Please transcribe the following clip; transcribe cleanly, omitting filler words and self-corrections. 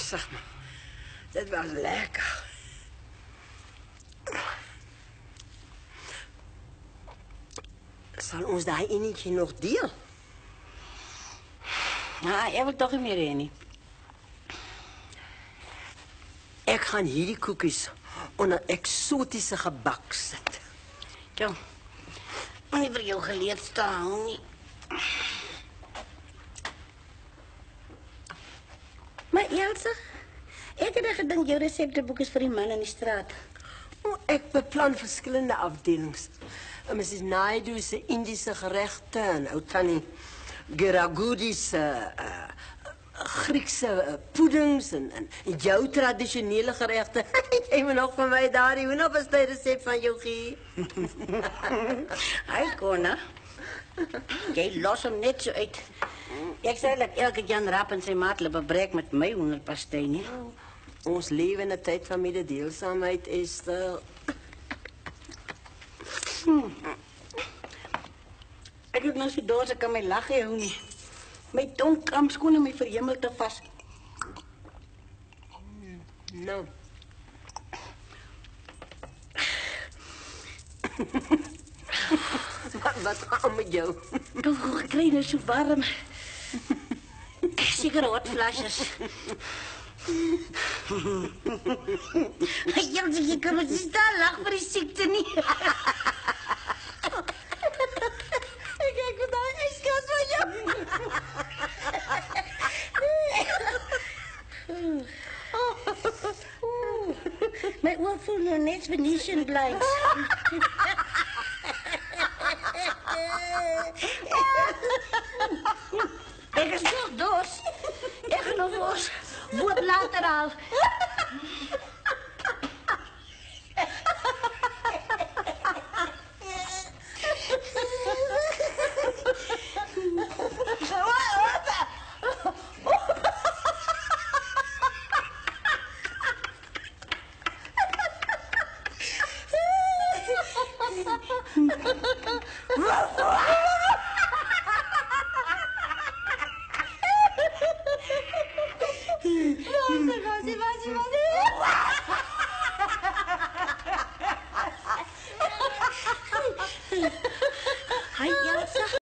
Zeg maar. Dit was lekker. Zal ons daar eentje nog deel? Nou, jij wil toch niet meer in. Ik ga hierdie koekies onder exotische gebak zetten. Ja, maar niet voor jou geleerd staan, niet. Maar Elsa, ik heb gedacht jouw receptenboek is voor die man in de straat. Oh, ik beplan verschillende afdelings. Mrs. Naidu's Indische gerechten en Outani Giragoudis Griekse puddings en jouw traditionele gerechten. Jij moet nog van mij daar, je nog eens het recept van Yogi. Hij kon, hè? Jij los hem net zo uit. Ik zei dat elke Jan Raap en zijn maat bereik met mij hoenderpastei, niet? Ons leven in de tijd van mededeelzaamheid is Ik heb nog zo doos, ik kan mij lachen, joh, niet. Mijn tong krampschoenen me verjemmeld te vast. Nou. Wat gaat met jou? Oh, ik krijg het zo warm. Zeker hotflasjes. Je kan me staan lachen voor die ziekte niet. Kijk, wat daar is kat van jou. Mijn oor voelt nog net Venetian blinds. Ik is nog doos. Ik geloof ons. Wordt later al.